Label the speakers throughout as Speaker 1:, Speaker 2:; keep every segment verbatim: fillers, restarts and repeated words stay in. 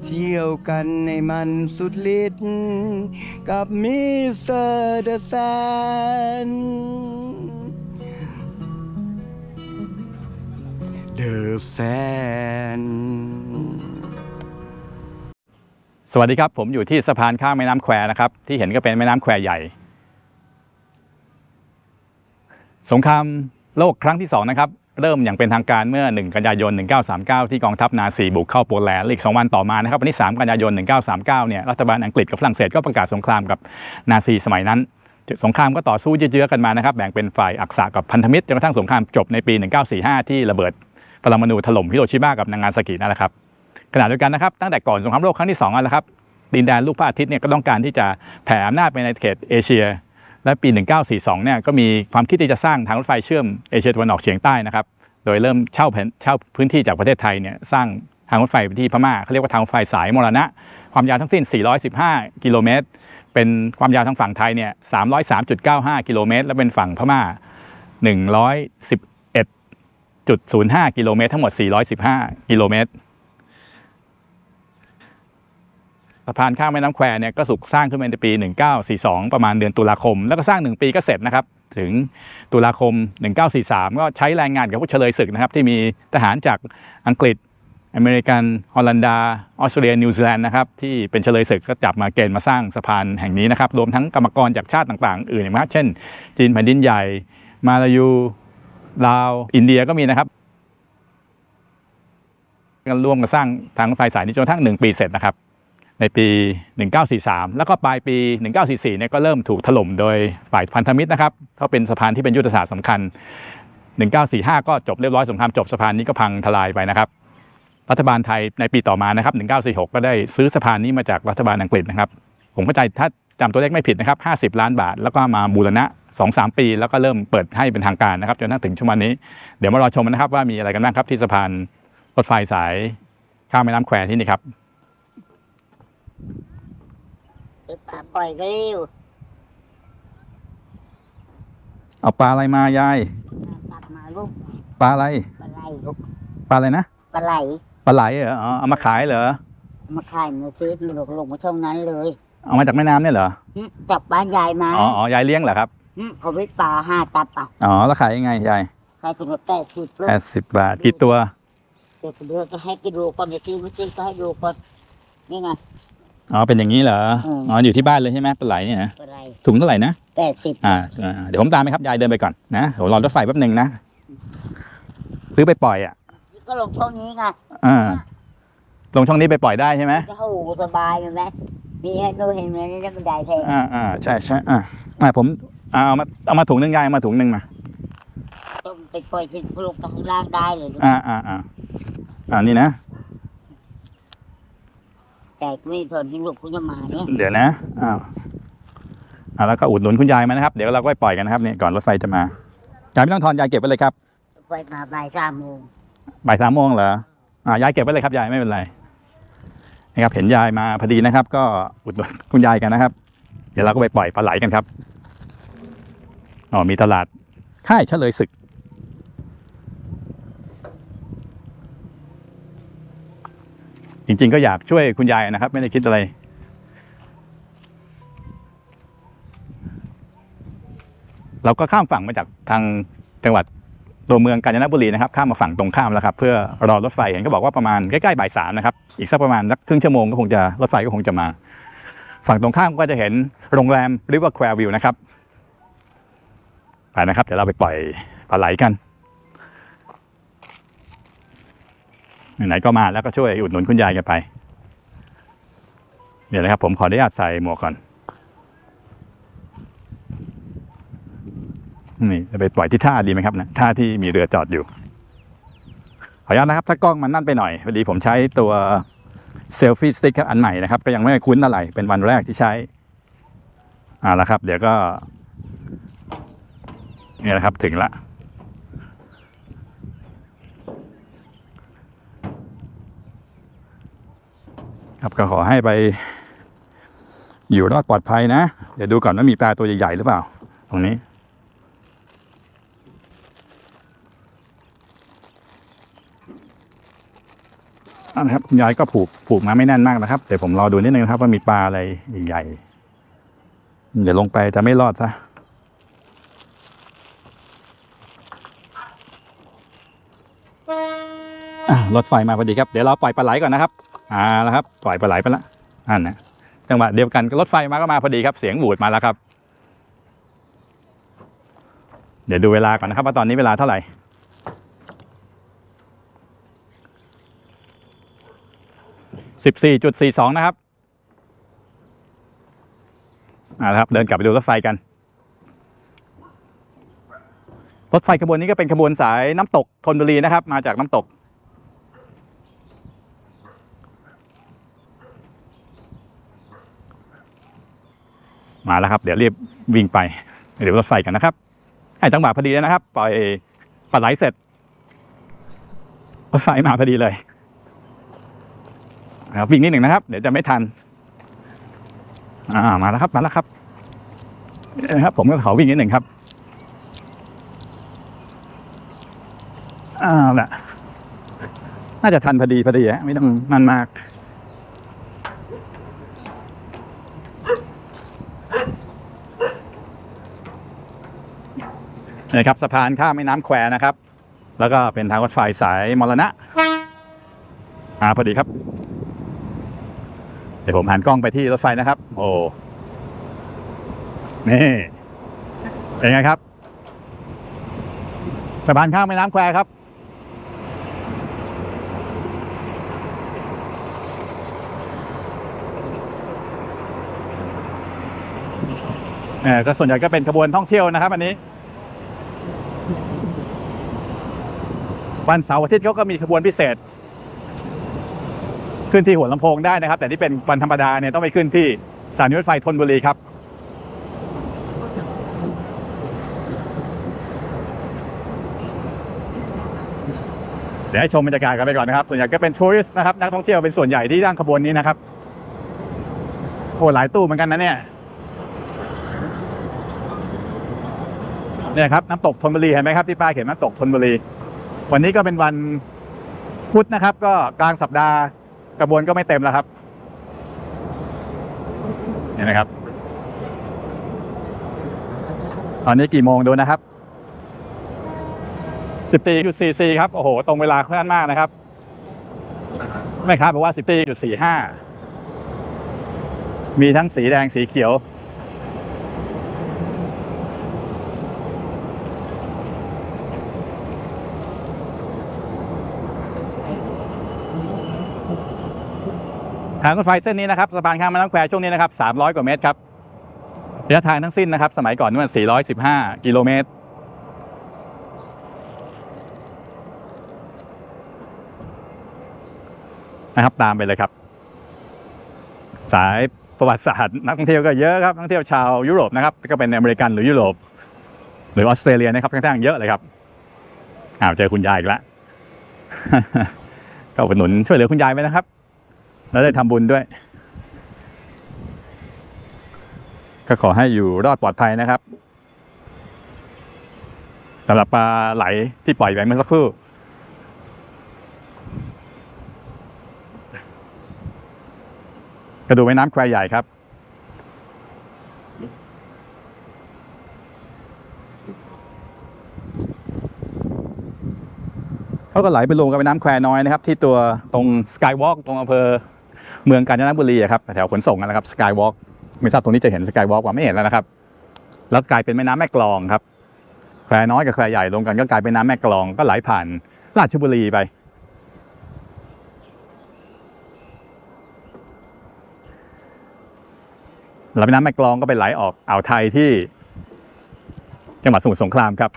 Speaker 1: เที่ยวกันในมันสุดฤทธิ์กับมิสเตอร์เดอะแซนเดอะแซน
Speaker 2: สวัสดีครับผมอยู่ที่สะพานข้ามแม่น้ำแควนะครับที่เห็นก็เป็นแม่น้ำแควใหญ่สงครามโลกครั้งที่สองนะครับเริ่มอย่างเป็นทางการเมื่อหนึ่งกันยายนหนึ่งพันเก้าร้อยสามสิบเก้าที่กองทัพนาซีบุกเข้าโปแลนด์อีกสองวันต่อมานะครับวันที่สามกันยายนหนึ่งพันเก้าร้อยสามสิบเก้าเนี่ยรัฐบาลอังกฤษกับฝรั่งเศสก็ประกาศสงครามกับนาซีสมัยนั้นสงครามก็ต่อสู้เยื้อๆกันมานะครับแบ่งเป็นฝ่ายอักษะกับพันธมิตรจนกระทั่งสงครามจบในปีหนึ่งพันเก้าร้อยสี่สิบห้าที่ระเบิดปรมาณูถล่มฮิโรชิมากับนางาซากินั่นแหละครับขณะเดียวกันนะครับตั้งแต่ก่อนสงครามโลกครั้งที่สองแล้วครับดินแดนลูกพระอาทิตย์เนี่ยก็ต้องการที่จะแผ่อำนาจไปในเขตเอเชียและปีหนึ่งพันเก้าร้อยสี่สิบสองเนี่ยก็มีความคิดที่จะสร้างทางรถไฟเชื่อมเอเชียตะวันออกเฉียงใต้นะครับโดยเริ่มเช่าเช่าพื้นที่จากประเทศไทยเนี่ยสร้างทางรถไฟไปที่พม่าเขาเรียกว่าทางรถไฟสายมรณะความยาวทั้งสิ้นสี่ร้อยสิบห้ากิโลเมตรเป็นความยาวทางฝั่งไทยเนี่ย สามร้อยสามจุดเก้าห้า กิโลเมตรและเป็นฝั่งพม่า หนึ่งร้อยสิบเอ็ดจุดศูนย์ห้า กิโลเมตรทั้งหมดสี่ร้อยสิบห้ากิโลเมตรสะพานข้ามแม่น้ำแควเนี่ยก็ถูกสร้างขึ้นมาในปีหนึ่งพันเก้าร้อยสี่สิบสองประมาณเดือนตุลาคมแล้วก็สร้างหนึ่งปีก็เสร็จนะครับถึงตุลาคมหนึ่งพันเก้าร้อยสี่สิบสามก็ใช้แรงงานกับผู้เฉลยศึกนะครับที่มีทหารจากอังกฤษอเมริกันฮอลันดาออสเตรเลียนิวซีแลนด์นะครับที่เป็นเฉลยศึกก็จับมาเกณฑ์มาสร้างสะพานแห่งนี้นะครับรวมทั้งกรรมกรจากชาติต่างๆอื่นนะครับเช่นจีนแผ่นดินใหญ่มาลายูลาวอินเดียก็มีนะครับกันร่วมกันสร้างทางรถไฟสายนี้จนกระทั่งหนึ่งปีเสร็จนะครับในปีหนึ่งพันเก้าร้อยสี่สิบสามแล้วก็ปลายปีหนึ่งพันเก้าร้อยสี่สิบสี่เนี่ยก็เริ่มถูกถล่มโดยฝ่ายพันธมิตรนะครับเขาเป็นสะพานที่เป็นยุทธศาสตร์สำคัญหนึ่งพันเก้าร้อยสี่สิบห้าก็จบเรียบร้อยสงครามจบสะพานนี้ก็พังทลายไปนะครับรัฐบาลไทยในปีต่อมานะครับหนึ่งพันเก้าร้อยสี่สิบหกก็ได้ซื้อสะพานนี้มาจากรัฐบาลอังกฤษนะครับผมเข้าใจถ้าจำตัวเลขไม่ผิดนะครับห้าสิบล้านบาทแล้วก็มาบูรณะ สองถึงสาม ปีแล้วก็เริ่มเปิดให้เป็นทางการนะครับจนถึงชั่วโมงนี้เดี๋ยวมารอชมนะครับว่ามีอะไรกันบ้างครับที่สะพานรถไฟสายข้ามแม่น้ำแควที่นี่ครับ
Speaker 3: ปลาปล่อยก็เร็ว
Speaker 2: เอาปลาอะไรมายาย
Speaker 3: ตักมาลูก
Speaker 2: ปลาอะไร
Speaker 3: ปลาไหลลูก
Speaker 2: ปลาอะไรนะ
Speaker 3: ปลาไหล
Speaker 2: ปลาไหลเหรออ๋อเอามาขายเหรอ
Speaker 3: มาขายมาซื้อลงลงมาช่องนั้นเลย
Speaker 2: เอามาจากแม่น้ำเนี่ยเหรอ
Speaker 3: จับบ้านยายมา
Speaker 2: อ๋ออ๋อยายเลี้ยงเหรอครับ
Speaker 3: เขาไปปลาห้าตับอ่ะ
Speaker 2: อ๋อแล้วขายยังไงยาย
Speaker 3: ขายถุงละแปดสิบ
Speaker 2: แปดสิบบาทกี่ตัว
Speaker 3: ตัวเดียวก็ให้กิโลก่อนจะซื้อไม่ซื้อก็ให้ดูก่อนนี่ไง
Speaker 2: อ๋อเป็นอย่างนี้เหรออ๋ออยู่ที่บ้านเลยใช่ไหมปลาไหลเนี่ยนะถุงเท่าไหร่นะ
Speaker 3: แปดสิบ
Speaker 2: อ่าเดี๋ยวผมตามไปครับยายเดินไปก่อนนะผมรอรถไฟแป๊บหนึ่งนะซื้อไปปล่อยอ่ะ
Speaker 3: ก็ลงช่องนี้ไง
Speaker 2: อ่าลงช่องนี้ไปปล่อยได้ใช่ไหม
Speaker 3: โอ้โหสบายเลยไหมมีให้ดูเห็นไหมนี่จะเป็นได้แท้
Speaker 2: อ่าอ่าใช่ใช่อ่าอ่าผมเอามาเอามาถุงหนึ่งยายเอามาถุงหนึ่งมา
Speaker 3: ต้องไปปล่อยที่ลงข้างล่างได้เลย
Speaker 2: อ่าอ่าอ่าอ่านี่นะ
Speaker 3: แต่ไม่ทนที่ลูกคุณจะมาเนี่ย
Speaker 2: เดี๋ยวนะอ้าวอ่าแล้วก็อุดหนุนคุณยายมานะครับเดี๋ยวเราก็ไปปล่อยกันนะครับนี่ก่อนรถไฟจะมายายไม่ต้องทอนยายเก็บไว้เลยครับ
Speaker 3: ไฟมาบ่ายสามโมง
Speaker 2: บ่ายสามโมงเหรออ่ายายเก็บไว้เลยครับยายไม่เป็นไรนะครับเห็นยายมาพอดีนะครับก็อุดหนุนคุณยายกันนะครับเดี๋ยวเราก็ไปปล่อยปลาไหลกันครับอ๋อมีตลาดค่ายเฉลยศึกจริงๆก็อยากช่วยคุณยายนะครับไม่ได้คิดอะไรเราก็ข้ามฝั่งมาจากทางจังหวัดตัวเมืองกาญจนบุรีนะครับข้ามมาฝั่งตรงข้ามแล้วครับเพื่อรอรถไฟเห็นเขาบอกว่าประมาณใกล้ๆบ่ายสามนะครับอีกสักประมาณสักครึ่งชั่วโมงก็คงจะรถไฟก็คงจะมาฝั่งตรงข้ามก็จะเห็นโรงแรม River Quay View นะครับไปนะครับเดี๋ยวเราไปปล่อยปลาไหลกันไหนๆก็มาแล้วก็ช่วยอุดหนุนคุณยายกันไปเดี๋ยวนะครับผมขออนุญาตใส่หมวกก่อนนี่จะไปปล่อยที่ท่าดีไหมครับนะท่าที่มีเรือจอดอยู่ขออนุญาตนะครับถ้ากล้องมันนั่นไปหน่อยพอดีผมใช้ตัวเซลฟี่สติ๊กอันใหม่นะครับก็ยังไม่คุ้นอะไรเป็นวันแรกที่ใช้อ่าแล้วครับเดี๋ยวก็นี่แหละครับถึงละครับก็ขอให้ไปอยู่รอดปลอดภัยนะเดี๋ยวดูก่อนว่ามีปลาตัวใหญ่ๆหรือเปล่าตรงนี้ อนะครับคุณยายก็ผูกผูกมาไม่แน่นมากนะครับเดี๋ยวผมรอดูนิดนึงครับว่ามีปลาอะไรใหญ่ๆเดี๋ยวลงไปจะไม่รอดซะรถไฟมาพอดีครับเดี๋ยวเราปล่อยปลาไหลก่อนนะครับอ่าแล้วครับปล่อยปลาไหลไปละอันนะจังหวะเดียวกันรถไฟมาก็มาพอดีครับเสียงบูดมาแล้วครับเดี๋ยวดูเวลาก่อนนะครับว่าตอนนี้เวลาเท่าไหร่สิบสี่จุดสี่สองนะครับอ่าครับเดินกลับไปดูรถไฟกันรถไฟขบวนนี้ก็เป็นขบวนสายน้ำตกธนบุรีนะครับมาจากน้ำตกมาแล้วครับเดี๋ยวรีบวิ่งไปเดี๋ยวรถไฟกันนะครับให้จังหวะพอดีแล้วนะครับปล่อยปลาไหลเสร็จรถไฟมาพอดีเลยครับวิ่งนิดหนึ่งนะครับเดี๋ยวจะไม่ทันอ่ามาแล้วครับมาแล้วครับนะครับผมก็ขอวิ่งนิดหนึ่งครับอ่าแหละน่าจะทันพอดีพอดีฮะไม่ต้องนั่นมากนะครับสะพานข้ามแม่น้ำแควนะครับแล้วก็เป็นทางรถไฟสายมรณะอ่าพอดีครับเดี๋ยวผมหันกล้องไปที่รถไฟนะครับโอ้นี่เป็นไงครับสะพานข้ามแม่น้ำแควครับเออก็ส่วนใหญ่ก็เป็นขบวนท่องเที่ยวนะครับอันนี้วันเสาร์อาทิตย์เขาก็มีขบวนพิเศษขึ้นที่หัวลำโพงได้นะครับแต่ที่เป็นวันธรรมดาเนี่ยต้องไปขึ้นที่สถานีรถไฟธนบุรีครับเดี๋ยวให้ชมบรรยากาศกันไปก่อนนะครับส่วนใหญ่ก็เป็นทัวริสต์นะครับนักท่องเที่ยวเป็นส่วนใหญ่ที่นั่งขบวนนี้นะครับโอ้หลายตู้เหมือนกันนะเนี่ยเนี่ยครับน้ำตกธนบุรีเห็นไหมครับที่ป้ายเขียนน้ำตกธนบุรีวันนี้ก็เป็นวันพุธนะครับก็กลางสัปดาห์กระบวนก็ไม่เต็มแล้วครับนี่นะครับตอนนี้กี่โมงดูนะครับสิบตีจุดสี่สี่ครับโอ้โหตรงเวลาค่อนข้างมากนะครับแม่ค้าบอกว่าสิบตีจุดสี่ห้ามีทั้งสีแดงสีเขียวทางรถไฟเส้นนี้นะครับสะพานข้ามแม่น้ำแควช่วงนี้นะครับสามร้อยกว่าเมตรครับระยะทางทั้งสิ้นนะครับสมัยก่อนนี่มันสี่ร้อยสิบห้ากิโลเมตรนะครับตามไปเลยครับสายประวัติศาสตร์นักท่องเที่ยวก็เยอะครับนักท่องเที่ยวชาวยุโรปนะครับก็เป็นอเมริกันหรือยุโรปหรือออสเตรเลียนะครับค่อนข้างเยอะเลยครับอ้าวเจอคุณยายอีกแล้ว ก็อุดหนุนช่วยเหลือคุณยายไว้นะครับแล้วได้ทำบุญด้วยก็ขอให้อยู่รอดปลอดภัยนะครับสำหรับปลาไหลที่ปล่อยไปเมื่อสักครู่กระดูกแม่น้ำแควใหญ่ครับเขาก็ไหลไปรวมกับแม่น้ำแควน้อยนะครับที่ตัวตรงสกายวอล์กตรงอำเภอเมืองกาญจนบุรีครับแถวขนส่งนะครับสกายวอล์กไม่ทราบตรงนี้จะเห็นสกายวอล์กว่าไม่เห็นแล้วนะครับแล้วกลายเป็นแม่น้ำแม่กลองครับแควน้อยกับแควใหญ่รวมกันก็กลายเป็นน้ำแม่กลองก็ไหลผ่านราชบุรีไปแล้วแม่น้ำแม่กลองก็ไปไหลออกอ่าวไทยที่จังหวัดสมุทรสงครามครับ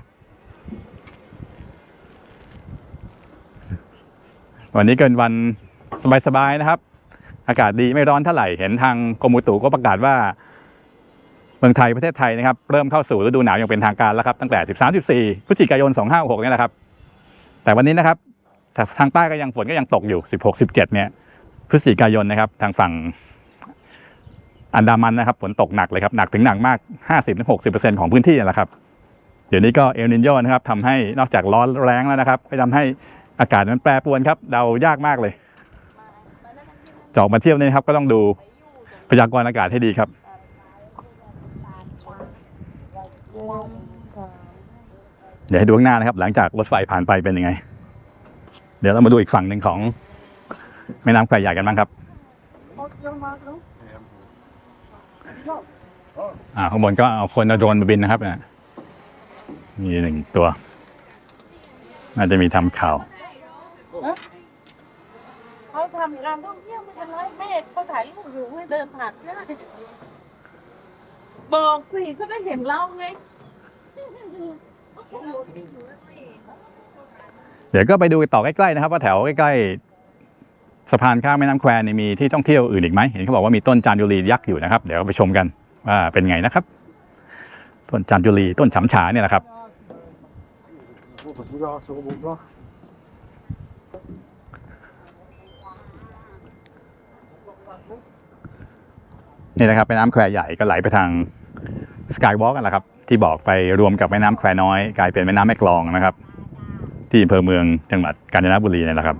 Speaker 2: วันนี้เกินวันสบายๆนะครับอากาศดีไม่ร้อนเท่าไหร่เห็นทางกรมอุตุก็ประกาศว่าเมืองไทยประเทศไทยนะครับเริ่มเข้าสู่ฤดูหนาวอย่างเป็นทางการแล้วครับตั้งแต่สิบสาม สิบสี่พฤศจิกายนสองพันห้าร้อยหกสิบหกนี่แหละครับแต่วันนี้นะครับแต่ทางใต้ก็ยังฝนก็ยังตกอยู่สิบหก สิบเจ็ดเนี่ยพฤศจิกายนนะครับทางฝั่งอันดามันนะครับฝนตกหนักเลยครับหนักถึงหนักมาก ห้าสิบถึงหกสิบเปอร์เซ็นต์ ของพื้นที่แหละครับเดี๋ยวนี้ก็เอลนิโญนะครับทำให้นอกจากร้อนแรงแล้วนะครับก็ทำให้อากาศมันแปรปรวนครับเดายากมากเลยจะออกมาเที่ยวนี่ครับก็ต้องดูพยากรณ์อากาศให้ดีครับเดี๋ยวให้ดูข้างหน้านะครับหลังจากรถไฟผ่านไปเป็นยังไงเดี๋ยวเรามาดูอีกฝั่งหนึ่งของแม่น้ำแควใหญ่กันบ้างครับอ่าข้างบนก็เอาคนเอาโดรนมาบินนะครับนะมีหนึ่งตัวน่าจะมีทำข่าว
Speaker 4: เขาทำการท่องเที่ยวไม่เป็นไรแม่เขาถ่ายรูปอยู่ให้เดินผ่านได้บอกสิเขาได้เห็นเราไง
Speaker 2: เดี๋ยวก็ไปดูต่อใกล้ๆนะครับว่าแถวใกล้ๆสะพานข้ามแม่น้ำแควนี่มีที่ท่องเที่ยวอื่นอีกไหมเห็นเขาบอกว่ามีต้นจามจุรียักษ์อยู่นะครับเดี๋ยวไปชมกันว่าเป็นไงนะครับต้นจามจุรีต้นฉำฉาเนี่ยนะครับนี่นะครับแม่น้ำแควใหญ่ก็ไหลไปทางสกายวอล์กกันแหละครับที่บอกไปรวมกับแม่น้ำแควน้อยกลายเป็นแม่น้ำแม่กลองนะครับที่อำเภอเมืองจังหวัดกาญจนบุรีนี่แหละครับ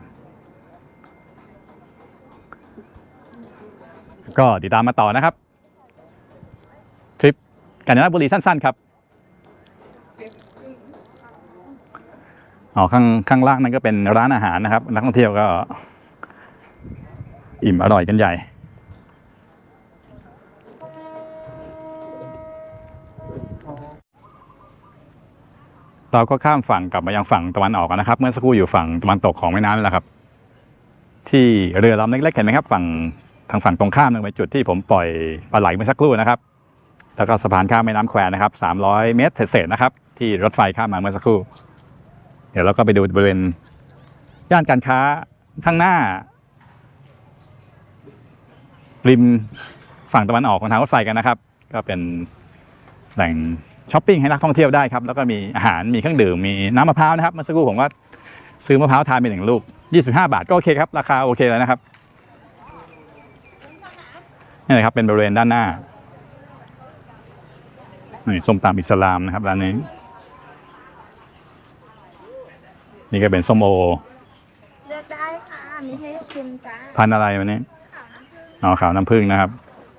Speaker 2: ก็ติดตามมาต่อนะครับทริปกาญจนบุรีสั้นๆครับอ๋อข้างข้างล่างนั่นก็เป็นร้านอาหารนะครับนักท่องเที่ยวก็อิ่มอร่อยกันใหญ่เราก็ข้ามฝั่งกลับมายังฝั่งตะวันออกนะครับเมื่อสักครู่อยู่ฝั่งตะวันตกของแม่น้ำนั่นแหละครับที่เรือลำเล็กๆเห็นไหมครับฝั่งทางฝั่งตรงข้ามนั่นเป็นจุดที่ผมปล่อยปลาไหลเมื่อสักครู่นะครับแล้วก็สะพานข้ามแม่น้ำแควนะครับสามร้อยเมตรเศษๆนะครับที่รถไฟข้ามมาเมื่อสักครู่เดี๋ยวเราก็ไปดูบริเวณย่านการค้าข้างหน้าริมฝั่งตะวันออกของทางรถไฟกันนะครับก็เป็นแหล่งช้อปปิ้งให้นักท่องเที่ยวได้ครับแล้วก็มีอาหารมีเครื่องดื่มมีน้ำมะพร้าวนะครับเมื่อสักครู่ผมก็ซื้อมะพร้าวทานไปหนึ่งลูกยี่สิบห้าบาทก็โอเคครับราคาโอเคแล้วนะครับนี่เลยครับเป็นบริเวณด้านหน้านี่ส้มตำอิสลามนะครับร้านนี้นี่ก็เป็นส้มโอ
Speaker 4: เลือกได้ค่ะมีให้ชิมจ้า
Speaker 2: พันอะไรวันนี้อ๋อขาวน้ำผึ้งนะครับ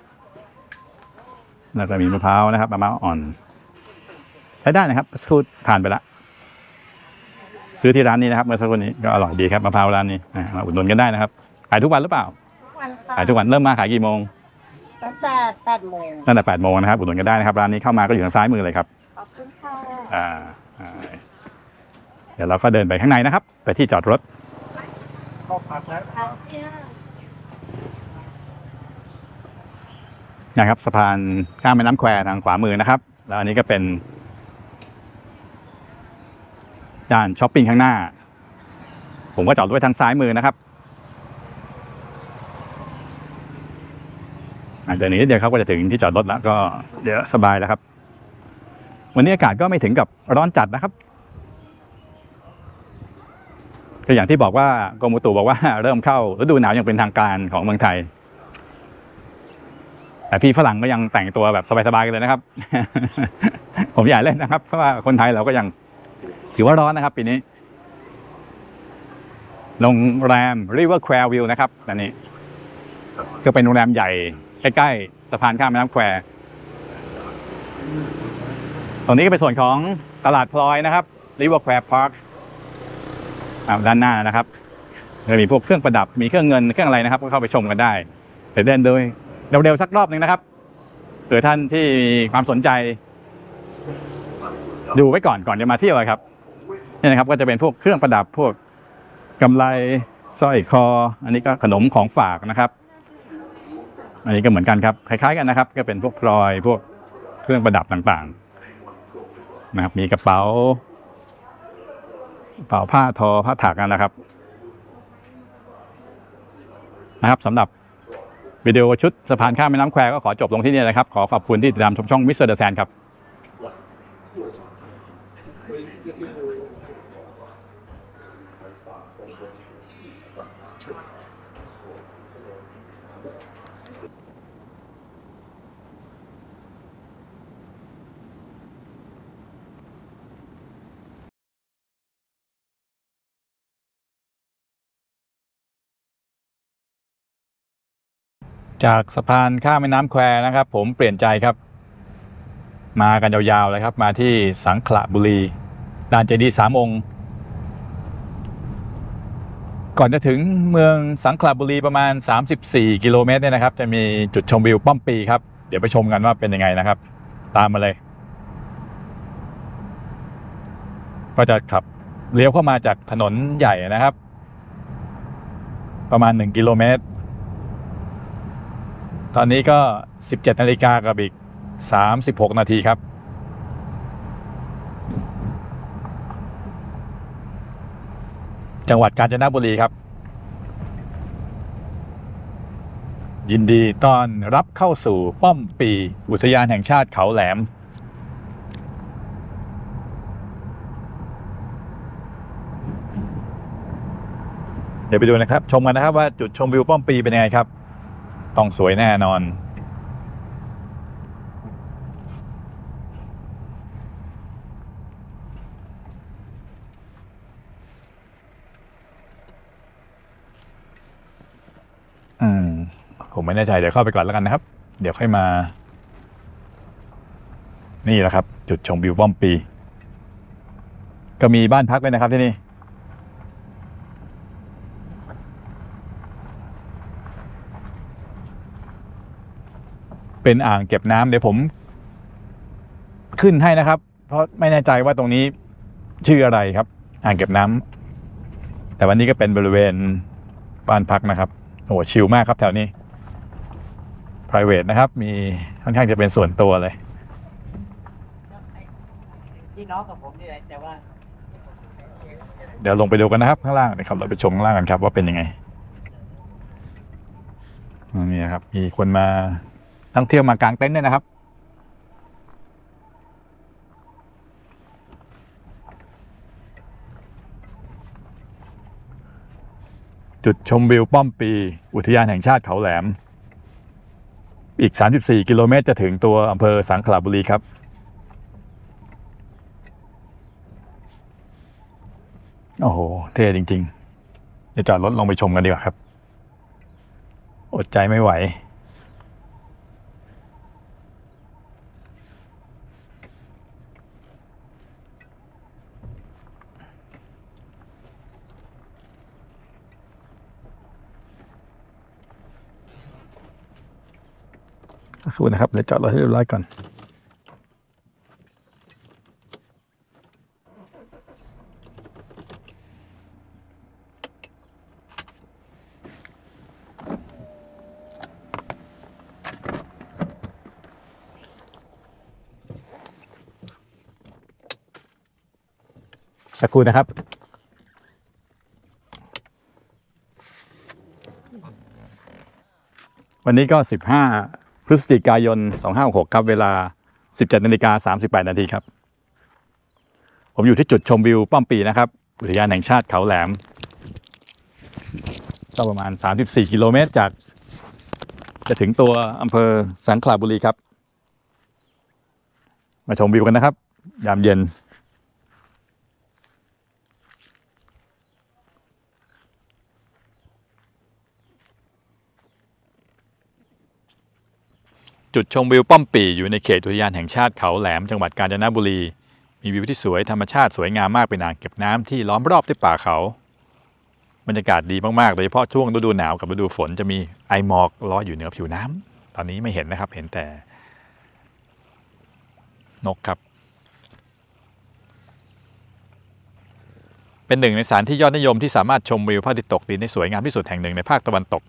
Speaker 2: แล้วก็มีมะพร้าวนะครับมะพร้าวอ่อนใช้ได้นะครับสักครู่ทานไปละซื้อที่ร้านนี้นะครับเมื่อสักครู่นี้ก็อร่อยดีครับมะพร้าวร้านนี้มาอุดหนุนกันได้นะครับขายทุกวันหรือเปล่าขายทุกวันเริ่มมาขายกี่โมง
Speaker 3: ตั้งแต่แปดโมง
Speaker 2: ตั้งแต่แปดโมงนะครับอุดหนุนกันได้นะครับร้านนี้เข้ามาก็อยู่ทางซ้ายมือเลยครับ
Speaker 4: ขอบคุณค่ะ
Speaker 2: อ่าเดี๋ยวเราก็เดินไปข้างในนะครับไปที่จอดรถนะครับสะพานข้ามแม่น้ำแควทางขวามือนะครับแล้วอันนี้ก็เป็นย่านช้อปปิ้งข้างหน้าผมก็จอดรถไว้ทางซ้ายมือนะครับเดี๋ยวนี้เดี๋ยวเขาก็จะถึงที่จอดรถแล้วก็เดี๋ยวสบายแล้วครับวันนี้อากาศก็ไม่ถึงกับร้อนจัดนะครับก็อย่างที่บอกว่ากรมอุตุบอกว่าเริ่มเข้าฤดูหนาวอย่างเป็นทางการของเมืองไทยแต่พี่ฝรั่งก็ยังแต่งตัวแบบสบายๆกันเลยนะครับผมอยากเล่นนะครับเพราะว่าคนไทยเราก็ยังถือว่าร้อนนะครับปีนี้โรงแรม River Quay View นะครับอันนี้ก็เป็นโรงแรมใหญ่ใกล้ๆสะพานข้ามแม่น้ำแควตรงนี้ก็เป็นส่วนของตลาดพลอยนะครับ River Quay Park ด้านหน้านะครับจะมีพวกเครื่องประดับมีเครื่องเงินเครื่องอะไรนะครับก็เข้าไปชมกันได้แต่เดินโดยเร็วๆสักรอบหนึ่งนะครับเผื่อท่านที่มีความสนใจดูไว้ก่อนก่อนจะมาเที่ยวครับนี่นะครับก็จะเป็นพวกเครื่องประดับพวกกำไลสร้อยคออันนี้ก็ขนมของฝากนะครับอันนี้ก็เหมือนกันครับคล้ายๆกันนะครับก็เป็นพวกพลอยพวกเครื่องประดับต่างๆนะครับมีกระเป๋ากระเป๋าผ้าทอผ้าถักนะครับนะครับสำหรับวิดีโอชุดสะพานข้ามแม่น้ำแควก็ขอจบลงที่นี่นะครับขอขอบคุณที่ติดตามชมช่องมิสเตอร์เดอะแซนครับจากสะพานข้ามแม่น้ำแควนะครับผมเปลี่ยนใจครับมากันยาวๆเลยครับมาที่สังขละบุรีลานเจดีย์สามองค์ก่อนจะถึงเมืองสังขละบุรีประมาณสามสิบสี่กิโลเมตรเนี่ยนะครับจะมีจุดชมวิวป้อมปีครับเดี๋ยวไปชมกันว่าเป็นยังไงนะครับตามมาเลยก็จะขับเลี้ยวเข้ามาจากถนนใหญ่นะครับประมาณหนึ่งกิโลเมตรตอนนี้ก็สิบเจ็ดนาฬิกากับอีกสามสิบหกนาทีครับจังหวัดกาญจนบุรีครับยินดีต้อนรับเข้าสู่ป้อมปีอุทยานแห่งชาติเขาแหลมเดี๋ยวไปดูนะครับชมกันนะครับว่าจุดชมวิวป้อมปีเป็นยังไงครับต้องสวยแน่นอนอืมผมไม่แน่ใจเดี๋ยวเข้าไปก่อนแล้วกันนะครับเดี๋ยวค่อยมานี่แหละครับจุดชมวิวป้อมปีก็มีบ้านพักด้วยนะครับที่นี่เป็นอ่างเก็บน้ำเดี๋ยวผมขึ้นให้นะครับเพราะไม่แน่ใจว่าตรงนี้ชื่ออะไรครับอ่างเก็บน้ำแต่วันนี้ก็เป็นบริเวณบ้านพักนะครับโอ้ชิลมากครับแถวนี้ private นะครับมีค่อนข้างจะเป็นส่วนตัวเลย
Speaker 3: ที่น้องกับผมนี่แหละแต่ว่า
Speaker 2: เดี๋ยวลงไปดูกันนะครับข้างล่างนะครับเราไปชมข้างล่างกันครับว่าเป็นยังไงนี่นะครับมีคนมาท่องเที่ยวมากางเต็นท์ด้วยนะครับจุดชมวิวป้อมปีอุทยานแห่งชาติเขาแหลมอีกสามสิบสี่กิโลเมตรจะถึงตัวอำเภอสังขละบุรีครับโอ้โหเท่จริงๆเดี๋ยวจอดรถลงไปชมกันดีกว่าครับอดใจไม่ไหวสักครู่นะครับเดี๋ยวจอดรถให้เรียบร้อยก่อนสักครู่นะครับวันนี้ก็สิบห้าพฤศจิกายนสองพันห้าร้อยหกสิบหกครับเวลา สิบเจ็ดนาฬิกาสามสิบแปดนาทีครับผมอยู่ที่จุดชมวิวป้อมปีนะครับอุทยานแห่งชาติเขาแหลมก็ประมาณสามสิบสี่กิโลเมตรจากจะถึงตัวอำเภอสังขละบุรีครับมาชมวิวกันนะครับยามเย็นจุดชมวิวป้อมปี่อยู่ในเขตอุทยานแห่งชาติเขาแหลมจังหวัดกาญจนบุรีมีวิวที่สวยธรรมชาติสวยงามมากเป็นอ่างเก็บน้ำที่ล้อมรอบด้วยป่าเขาบรรยากาศดีมากๆโดยเฉพาะช่วงฤดูหนาวกับฤดูฝนจะมีไอหมอกลอยอยู่เหนือผิวน้ำตอนนี้ไม่เห็นนะครับเห็นแต่นกครับเป็นหนึ่งในสถานที่ยอดนิยมที่สามารถชมวิวพระอาทิตย์ตกดินได้สวยงามที่สุดแห่งหนึ่งในภาคตะวันตก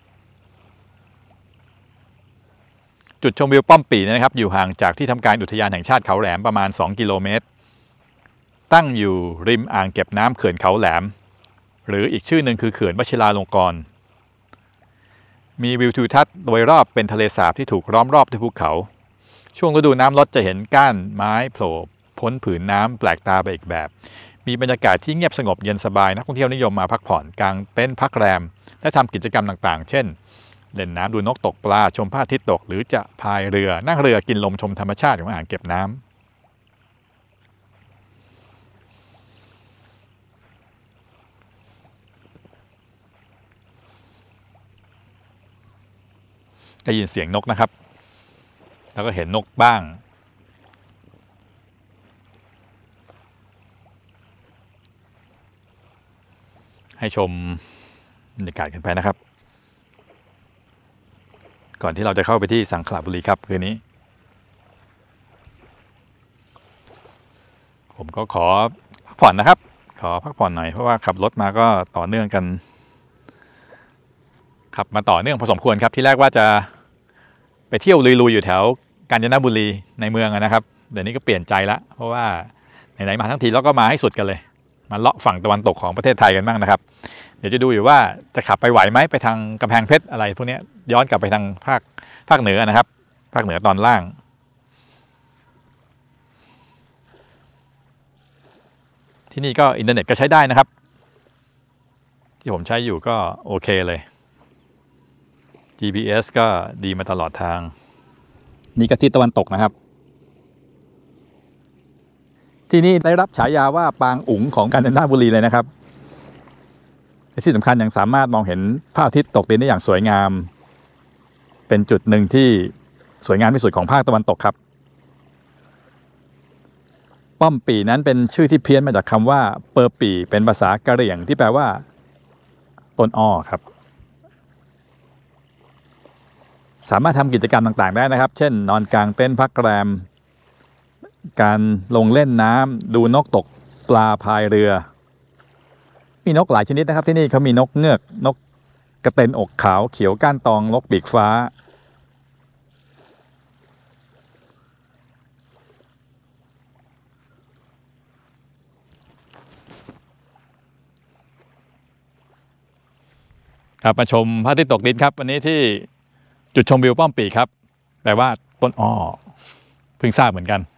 Speaker 2: จุดชมวิวป้อมปี่นะครับอยู่ห่างจากที่ทำการอุทยานแห่งชาติเขาแหลมประมาณสองกิโลเมตรตั้งอยู่ริมอ่างเก็บน้ำเขื่อนเขาแหลมหรืออีกชื่อหนึ่งคือเขื่อนวชิราลงกรณ์มีวิวทิวทัศน์โดยรอบเป็นทะเลสาบที่ถูกล้อมรอบด้วยภูเขาช่วงฤดูน้ำลดจะเห็นก้านไม้โผล่พ้นผืนน้ำแปลกตาไปอีกแบบมีบรรยากาศที่เงียบสงบเย็นสบายนักท่องเที่ยวนิยมมาพักผ่อนกางเต็นท์พักแรมและทำกิจกรรมต่างๆเช่นเล่นน้ำดูนกตกปลาชมพระอาทิตย์ตกหรือจะพายเรือนั่งเรือกินลมชมธรรมชาติของอ่างเก็บน้ำได้ยินเสียงนกนะครับแล้วก็เห็นนกบ้างให้ชมบรรยากาศกันไปนะครับก่อนที่เราจะเข้าไปที่สังขละบุรีครับคืนนี้ผมก็ขอพักผ่อนนะครับขอพักผ่อนหน่อยเพราะว่าขับรถมาก็ต่อเนื่องกันขับมาต่อเนื่องพอสมควรครับที่แรกว่าจะไปเที่ยวลุยๆอยู่แถวกาญจนบุรีในเมืองนะครับเดี๋ยวนี้ก็เปลี่ยนใจละเพราะว่าไหนๆมาทั้งทีเราก็มาให้สุดกันเลยมาเลาะฝั่งตะวันตกของประเทศไทยกันบ้างนะครับเดี๋ยวจะดูอยู่ว่าจะขับไปไหวไหมไปทางกำแพงเพชรอะไรพวกนี้ย้อนกลับไปทางภาคภาคเหนือนะครับภาคเหนือตอนล่างที่นี่ก็อินเทอร์เน็ตก็ใช้ได้นะครับที่ผมใช้อยู่ก็โอเคเลย จี พี เอส ก็ดีมาตลอดทางนี่ก็ทิศตะวันตกนะครับที่นี่ได้รับฉายาว่าปางอุ๋งของกาญจนบุรีเลยนะครับและที่สำคัญยังสามารถมองเห็นพระอาทิตย์ตกดินได้อย่างสวยงามเป็นจุดหนึ่งที่สวยงามที่สุดของภาคตะวันตกครับป้อมปี่นั้นเป็นชื่อที่เพี้ยนมาจากคำว่าเปอร์ปี่เป็นภาษากะเหรี่ยงที่แปลว่าต้นอ้อครับสามารถทำกิจกรรมต่างๆได้นะครับเช่นนอนกลางเต็นท์พักแรมการลงเล่นน้ำดูนกตกปลาพายเรือมีนกหลายชนิดนะครับที่นี่เขามีนกเงือกนกกระเต็นอกขาวเขียวก้านตองนกปีกฟ้าครับมาชมพระอาทิตย์ตกดินครับวันนี้ที่จุดชมวิวป้อมปี่ครับแปลว่าต้นอ้อเพิ่งทราบเหมือนกัน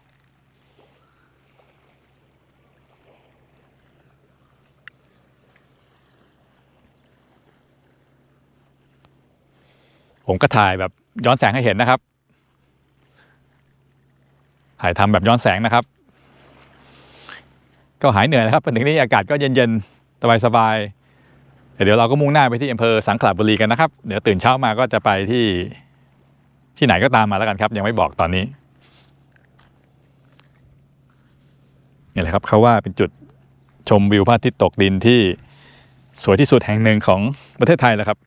Speaker 2: ผมก็ถ่ายแบบย้อนแสงให้เห็นนะครับถ่ายทำแบบย้อนแสงนะครับก็หายเหนื่อยนะครับเป็นถึงนี้อากาศก็เย็นๆสบายๆเดี๋ยวเราก็มุ่งหน้าไปที่อำเภอสังขละบุรีกันนะครับเดี๋ยวตื่นเช้ามาก็จะไปที่ที่ไหนก็ตามมาแล้วกันครับยังไม่บอกตอนนี้นี่แหละครับเขาว่าเป็นจุดชมวิวพระอาทิตย์ตกดินที่สวยที่สุดแห่งหนึ่งของประเทศไทยแล้วครับ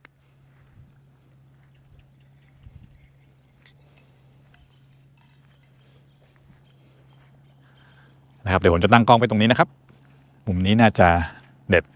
Speaker 2: นะครับเดี๋ยวผมจะตั้งกล้องไปตรงนี้นะครับมุมนี้น่าจะเด็ด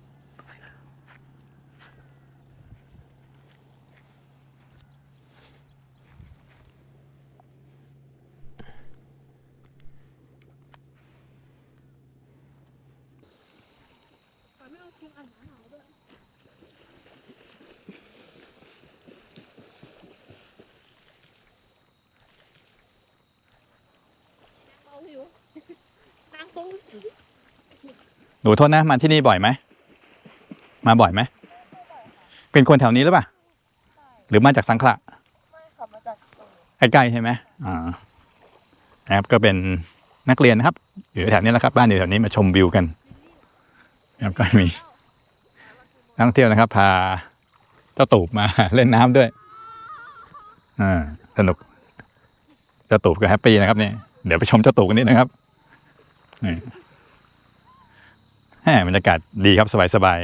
Speaker 2: หนูโทษนะมาที่นี่บ่อยไหมมาบ่อยไหมเป็นคนแถวนี้หรือเปล่าหรือมาจากสังขละไม่ค่ะมาจากใกล้ๆใช่ไหมอ่านะครับก็เป็นนักเรียนนะครับอยู่แถวนี้แหละครับบ้านอยู่แถวนี้มาชมวิวกันนะครับก็มีนักท่องเที่ยวนะครับพาเจ้าตูบมาเล่นน้ำด้วยอ่าสนุกเจ้าตูบก็แฮปปี้นะครับเนี่ยเดี๋ยวไปชมเจ้าตูบกันนิดนะครับนี่แหมบรรยากาศดีครับสบาย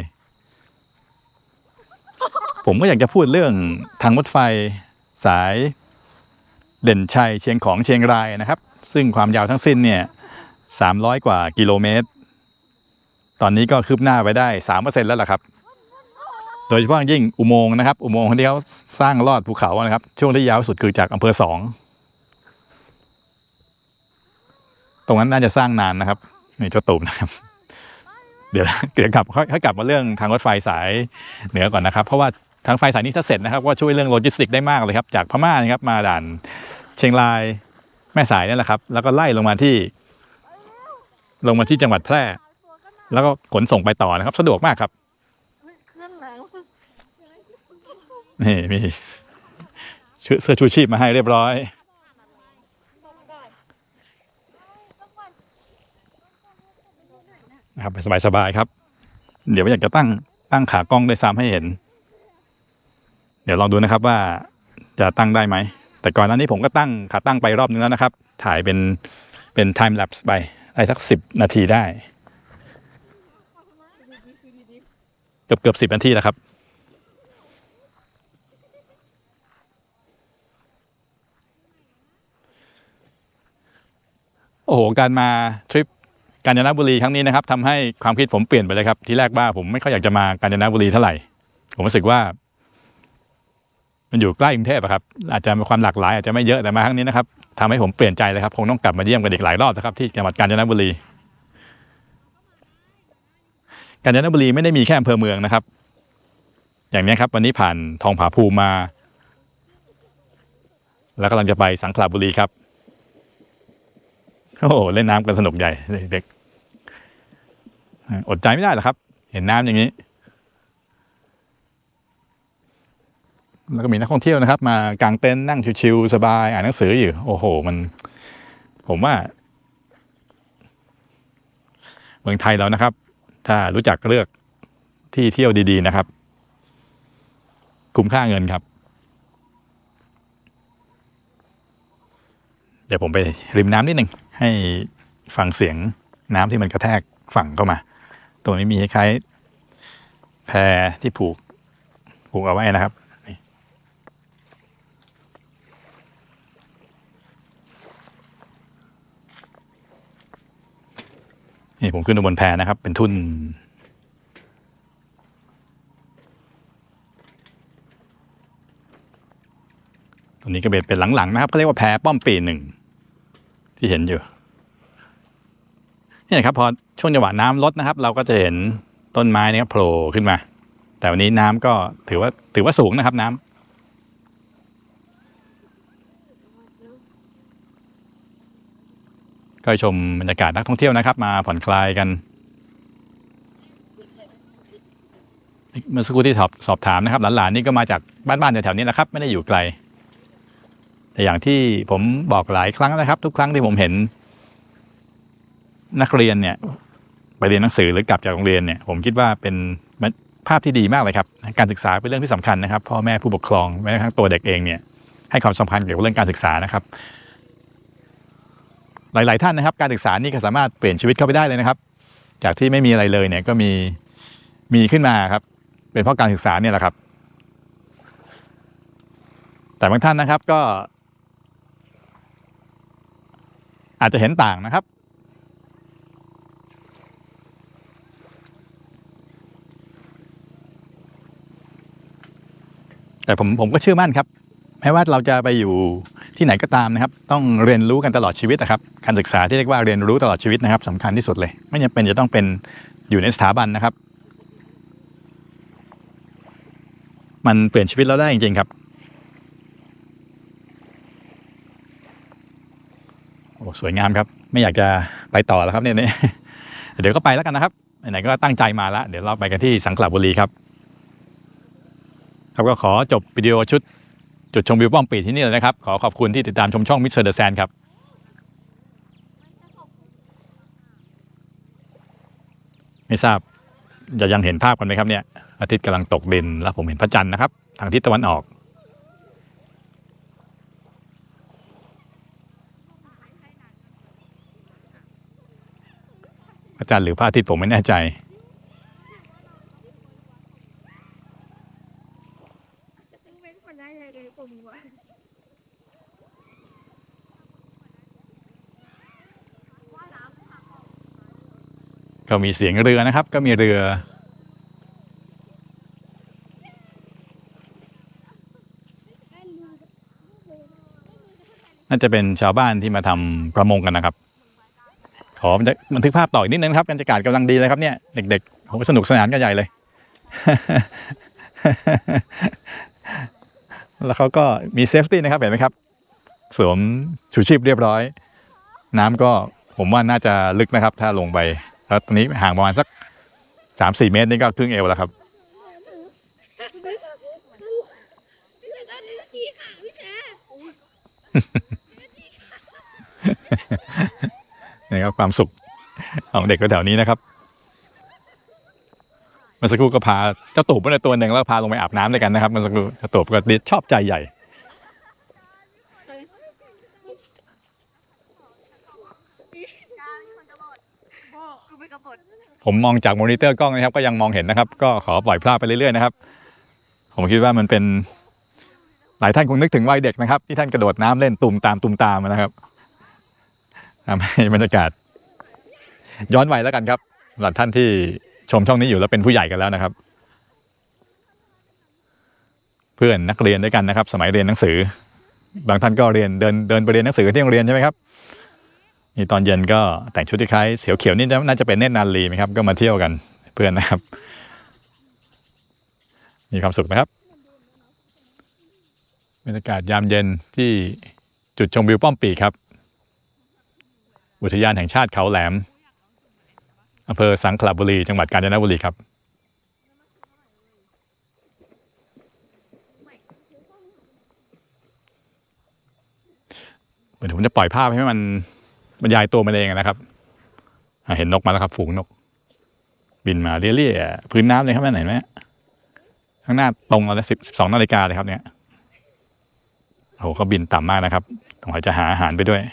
Speaker 2: ๆผมก็อยากจะพูดเรื่องทางรถไฟสายเด่นชัยเชียงของเชียงรายนะครับซึ่งความยาวทั้งสิ้นเนี่ยสามร้อยกว่ากิโลเมตรตอนนี้ก็คืบหน้าไปได้ สามเปอร์เซ็นต์ แล้วล่ะครับโดยเฉพาะยิ่งอุโมงค์นะครับอุโมงค์ที่เขาสร้างลอดภูเขานะครับช่วงที่ยาวสุดคือจากอำเภอสองตรงนั้นน่าจะสร้างนานนะครับนี่เจ้าตูบนะครับเดี๋ยวเดี๋ยวกลับค่อยกลับมาเรื่องทางรถไฟสายเหนือก่อนนะครับเพราะว่าทางไฟสายนี้ถ้าเสร็จนะครับก็ช่วยเรื่องโลจิสติกได้มากเลยครับจากพม่านะครับมาด่านเชียงรายแม่สายนี่แหละครับแล้วก็ไล่ลงมาที่ลงมาที่จังหวัดแพร่แล้วก็ขนส่งไปต่อนะครับสะดวกมากครับนี่มีเสื้อชูชีพมาให้เรียบร้อยนะครับสบายๆครับเดี๋ยวอยากจะตั้งตั้งขากล้องด้วยซ้ำให้เห็นเดี๋ยวลองดูนะครับว่าจะตั้งได้ไหมแต่ก่อนหน้านี้ผมก็ตั้งขาตั้งไปรอบนึงแล้วนะครับถ่ายเป็นเป็น time lapse ไปได้สักสิบนาทีได้เกือบเกือบสิบนาทีแล้วครับโอ้โหการมาทริปกาญจนบุรีครั้งนี้นะครับทำให้ความคิดผมเปลี่ยนไปเลยครับที่แรกว่าผมไม่ค่อยอยากจะมากาญจนบุรีเท่าไหร่ผมรู้สึกว่ามันอยู่ใกล้กรุงเทพครับอาจจะมีความหลากหลายอาจจะไม่เยอะแต่มาครั้งนี้นะครับทำให้ผมเปลี่ยนใจเลยครับคงต้องกลับมาเยี่ยมกันอีกหลายรอบนะครับที่จังหวัดกาญจนบุรีกาญจนบุรีไม่ได้มีแค่อำเภอเมืองนะครับอย่างนี้ครับวันนี้ผ่านทองผาภูมิมาแล้วกำลังจะไปสังขละบุรีครับโอ้โหเล่นน้ำกันสนุกใหญ่เด็กอดใจไม่ได้หรอกครับเห็นน้ำอย่างนี้แล้วก็มีนักท่องเที่ยวนะครับมากางเต็นท์นั่งชิวๆสบายอ่านหนังสืออยู่โอ้โหมันผมว่าเมืองไทยเรานะครับถ้ารู้จักเลือกที่เที่ยวดีๆนะครับคุ้มค่าเงินครับเดี๋ยวผมไปริมน้ำนิดหนึ่งให้ฟังเสียงน้ำที่มันกระแทกฝั่งเข้ามาตรงนี้มีคล้ายๆแพที่ผูกผูกเอาไว้นะครับนี่ผมขึ้นบนแพนะครับเป็นทุ่นตรงนี้ก็เป็นหลังๆนะครับเขาเรียกว่าแพป้อมปีหนึ่งที่เห็นอยู่นี่ครับพอช่วงจังหวะน้ำลดนะครับเราก็จะเห็นต้นไม้นี่โผล่ขึ้นมาแต่วันนี้น้ำก็ถือว่าถือว่าสูงนะครับน้ำก็ชมบรรยากาศนักท่องเที่ยวนะครับมาผ่อนคลายกันเมื่อสักครู่ที่สอบสอบถามนะครับหลานๆนี่ก็มาจากบ้านๆแถวๆนี้แหละครับไม่ได้อยู่ไกลแต่อย่างที่ผมบอกหลายครั้งนะครับทุกครั้งที่ผมเห็นนักเรียนเนี่ยไปเรียนหนังสือหรือกลับจากโรงเรียนเนี่ยผมคิดว่าเป็นภาพที่ดีมากเลยครับการศึกษาเป็นเรื่องที่สำคัญนะครับพ่อแม่ผู้ปกครองแม้กระทั่งตัวเด็กเองเนี่ยให้ความสำคัญเกี่ยวกับเรื่องการศึกษานะครับหลายๆท่านนะครับการศึกษานี่ก็สามารถเปลี่ยนชีวิตเขาไปได้เลยนะครับจากที่ไม่มีอะไรเลยเนี่ยก็มีมีขึ้นมาครับเป็นเพราะการศึกษาเนี่ยแหละครับแต่บางท่านนะครับก็อาจจะเห็นต่างนะครับแต่ผมผมก็เชื่อมั่นครับแม้ว่าเราจะไปอยู่ที่ไหนก็ตามนะครับต้องเรียนรู้กันตลอดชีวิตนะครับการศึกษาที่เรียกว่าเรียนรู้ตลอดชีวิตนะครับสำคัญที่สุดเลยไม่จำเป็นจะต้องเป็นอยู่ในสถาบันนะครับมันเปลี่ยนชีวิตเราได้จริงๆครับโอ้สวยงามครับไม่อยากจะไปต่อแล้วครับเนี่ยเดี๋ยวก็ไปแล้วกันนะครับไหนๆก็ตั้งใจมาแล้วเดี๋ยวเราไปกันที่สังขละบุรีครับครับก็ขอจบวิดีโอชุดจุดชมวิวป้อมปีที่นี่เลยนะครับขอขอบคุณที่ติดตามชมช่องมิสเตอร์เดอะแซนครับไม่ทราบจะยังเห็นภาพกันไหมครับเนี่ยอาทิตย์กำลังตกดินแล้วผมเห็นพระจันทร์นะครับทางทิศตะวันออกพระจันทร์หรือพระอาทิตย์ผมไม่แน่ใจก็มีเสียงเรือนะครับก็มีเรือน่าจะเป็นชาวบ้านที่มาทำประมงกันนะครับขอบันทึกภาพต่ออีกนิดนึงครับบรรยากาศกำลังดีเลยครับเนี่ยเด็กๆผมสนุกสนานกันใหญ่เลย แล้วเขาก็มีเซฟตี้นะครับเห็นไหมครับสวมชูชีพเรียบร้อยน้ำก็ผมว่าน่าจะลึกนะครับถ้าลงไปแล้วตอนนี้ห่างประมาณสักสามสี่เมตรนี่ก็ครึ่งเอวแล้วครับนี่ครับความสุขของเด็กแถวนี้นะครับเมื่อสักครู่ก็พาเจ้าตูบไปในตัวหนึ่งแล้วพาลงไปอาบน้ำด้วยกันนะครับเมื่อสักครู่เจ้าตูบก็ชอบใจใหญ่ผมมองจากมอนิเตอร์กล้องนะครับก็ยังมองเห็นนะครับก็ขอปล่อยภาพไปเรื่อยๆนะครับผมคิดว่ามันเป็นหลายท่านคงนึกถึงวัยเด็กนะครับที่ท่านกระโดดน้ำเล่นตุ่มตามตุ่มตามนะครับทำให้บรรยากาศย้อนวัยแล้วกันครับสำหรับท่านที่ชมช่องนี้อยู่แล้วเป็นผู้ใหญ่กันแล้วนะครับเพื่อนนักเรียนด้วยกันนะครับสมัยเรียนหนังสือบางท่านก็เรียนเดินเดินไปเรียนหนังสือที่โรงเรียนใช่ไหมครับนี่ตอนเย็นก็แต่งชุดที่คล้ายเขียวเขียวนี่น่าจะเป็นเนตรนารีไหมครับก็มาเที่ยวกันเพื่อนนะครับมีความสุขนะครับบรรยากาศยามเย็นที่จุดชมวิวป้อมปีครับอุทยานแห่งชาติเขาแหลมอำเภอสังขละบุรีจังหวัดกาญจนบุรีครับเดี๋ยวผมจะปล่อยภาพให้มันบรรยายตัวมันเองนะครับเห็นนกมาแล้วครับฝูงนกบินมาเรี่ยๆพื้นน้ำเลยครับแม่ไหนไหมข้างหน้าตรงแล้วสิบสองนาฬิกาเลยครับเนี่ยโอ้โหเขาบินต่ำมากนะครับต้องจะหาอาหารไปด้วย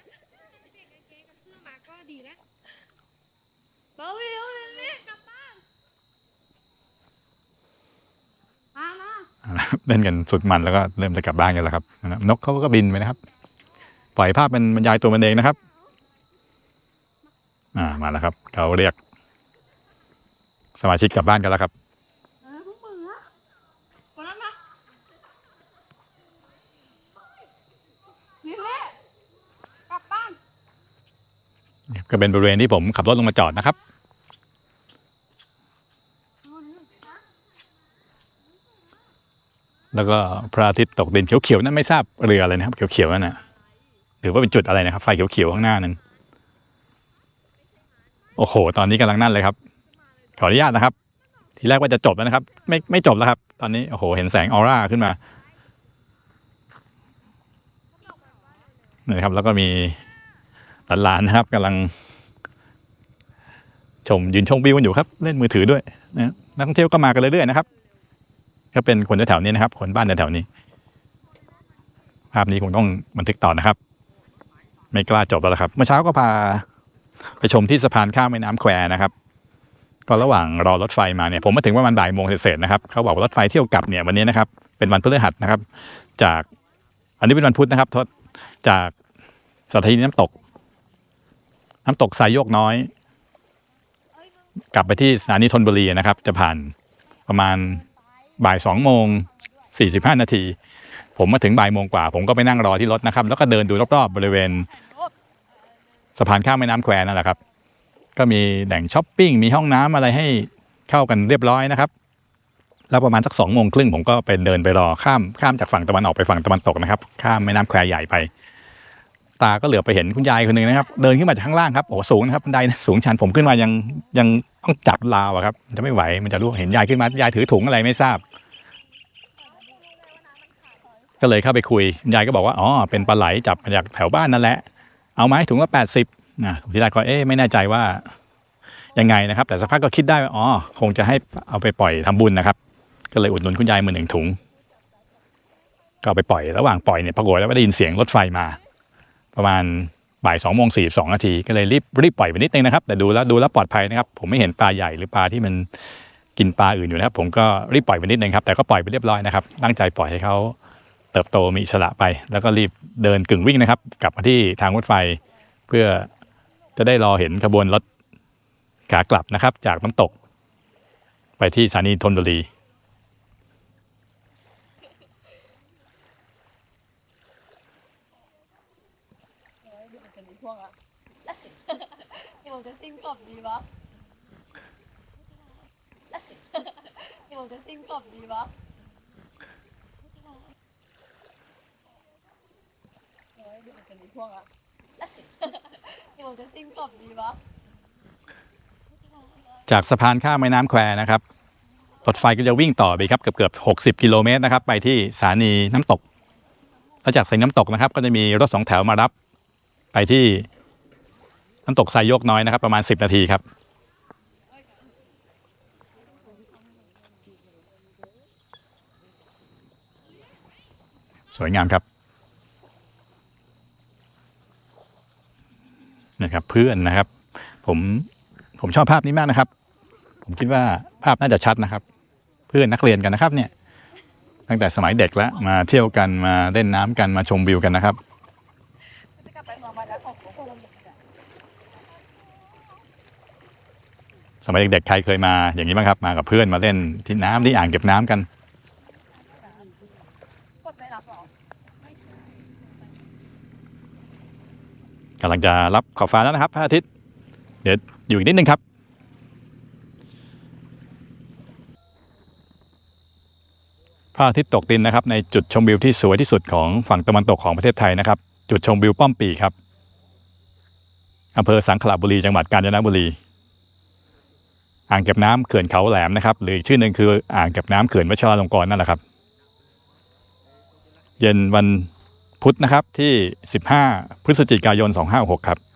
Speaker 2: เล่นกันสุดมันแล้วก็เริ่มจะกลับบ้านกันแล้วครับนกเขาก็บินไปนะครับปล่อยภาพเป็นบรรยายตัวมันเองนะครับอ่ามาแล้วครับเขาเรียกสมาชิกกลับบ้านกันแล้วครับก็เป็นบริเวณที่ผมขับรถลงมาจอดนะครับแล้วก็พระอาทิตย์ตกดินเขียวๆนั่นไม่ทราบเรืออะไรนะครับเขียวๆนั่นนะหรือว่าเป็นจุดอะไรนะครับไฟเขียวๆข้างหน้านั้นโอ้โหตอนนี้กำลังนั่นเลยครับขออนุญาตนะครับทีแรกว่าจะจบแล้วนะครับไม่ไม่จบแล้วครับตอนนี้โอ้โหเห็นแสงออร่าขึ้นมานี่ครับแล้วก็มีหลานๆนะครับกำลังชมยืนชมวิวกันอยู่ครับเล่นมือถือด้วยนะนักท่องเที่ยวก็มากันเรื่อยๆนะครับก็เป็นคนแถวๆนี้นะครับคนบ้านแถวๆนี้ภาพนี้คงต้องบันทึกต่อนะครับไม่กล้าจบแล้วครับเมื่อเช้าก็พาไปชมที่สะพานข้ามแม่น้ำแควนะครับก็ระหว่างรอรถไฟมาเนี่ยผมมาถึงประมาณบ่ายโมงเศษๆนะครับเขาบอกว่ารถไฟเที่ยวกลับเนี่ยวันนี้นะครับเป็นวันพฤหัสนะครับจากอันนี้เป็นวันพุธนะครับทศจากสถานีน้ำตกน้ำตกสายโยกน้อยกลับไปที่สถานีธนบุรีนะครับจะผ่านประมาณบ่ายสองโมงสี่สิบห้านาทีผมมาถึงบ่ายโมงกว่าผมก็ไปนั่งรอที่รถนะครับแล้วก็เดินดูรอบๆบริเวณสะพานข้ามแม่น้ำแควนั่นแหละครับก็มีแหล่งช้อปปิ้งมีห้องน้ำอะไรให้เข้ากันเรียบร้อยนะครับแล้วประมาณสักสองโมงครึ่งผมก็ไปเดินไปรอข้ามข้ามจากฝั่งตะวันออกไปฝั่งตะวันตกนะครับข้ามแม่น้ำแควใหญ่ไปตาก็เหลือไปเห็นคุณยายคนหนึ่งนะครับเดินขึ้นมาจากข้างล่างครับโอ้สูงนะครับบันไดสูงชันผมขึ้นมายังยังต้องจับราวอะครับมันจะไม่ไหวมันจะร่วงเห็นยายขึ้นมายายถือถุงอะไรไม่ทราบก็เลยเข้าไปคุยยายก็บอกว่าอ๋อเป็นปลาไหลจับมาจากแถวบ้านนั่นแหละเอาไหมถุงละแปดสิบนะทีแรกก็เอ๊ะไม่แน่ใจว่ายังไงนะครับแต่สักพักก็คิดได้ว่าอ๋อคงจะให้เอาไปปล่อยทำบุญนะครับก็เลยอุดหนุนคุณยายมาหนึ่งถุงก็เอาไปปล่อยระหว่างปล่อยเนี่ยปรากฏว่าได้ยินเสียงรถไฟมาประมาณบ่ายสองโมงสี่สองนาทีก็เลยรีบรีบปล่อยไปนิดนึงนะครับแต่ดูแล้วดูแล้วปลอดภัยนะครับผมไม่เห็นปลาใหญ่หรือปลาที่มันกินปลาอื่นอยู่นะครับผมก็รีบปล่อยไปนิดนึงครับแต่ก็ปล่อยไปเรียบร้อยนะครับตั้งใจปล่อยให้เขาเติบโตมีอิสระไปแล้วก็รีบเดินกึ่งวิ่งนะครับกลับมาที่ทางรถไฟเพื่อจะได้รอเห็นขบวนรถขากลับนะครับจากน้ำตกไปที่สถานีธนบุรี
Speaker 4: ผมจะซิมกรอบดีวะผมจะซิมกรอบดีวะผมจะซิมกรอบดีวะ
Speaker 2: จากสะพานข้ามแม่น้ำแควนะครับรถไฟก็จะวิ่งต่อไปครับเกือบเกือบหกสิบกิโลเมตรนะครับไปที่สถานีน้ำตกแล้วจากสถานีน้ำตกนะครับก็จะมีรถสองแถวมารับไปที่น้ำตกทรายโยกน้อยนะครับประมาณสิบนาทีครับสวยงามครับนะครับเพื่อนนะครับผมผมชอบภาพนี้มากนะครับผมคิดว่าภาพน่าจะชัดนะครับเพื่อนนักเรียนกันนะครับเนี่ยตั้งแต่สมัยเด็กแล้วมาเที่ยวกันมาเล่นน้ำกันมาชมวิวกันนะครับสมัยเด็กๆใครเคยมาอย่างนี้บ้างครับมากับเพื่อนมาเล่นที่น้ำที่อ่างเก็บน้ำกันกำลังจะรับขอบฟ้าแล้วนะครับพระอาทิตย์เดี๋ยวอยู่อีกนิดนึงครับพระอาทิตย์ตกดินนะครับในจุดชมวิวที่สวยที่สุดของฝั่งตะวันตกของประเทศไทยนะครับจุดชมวิวป้อมปีครับอำเภอสังขละบุรีจังหวัดกาญจนบุรีอ่างเก็บน้ำเขื่อนเขาแหลมนะครับหรือชื่อหนึ่งคืออ่างเก็บน้ำเขื่อนวชิราลงกรณ์นั่นแหละครับเย็นวันพุธนะครับที่สิบห้าพฤศจิกายนสองพันห้าร้อยหกสิบหกครับ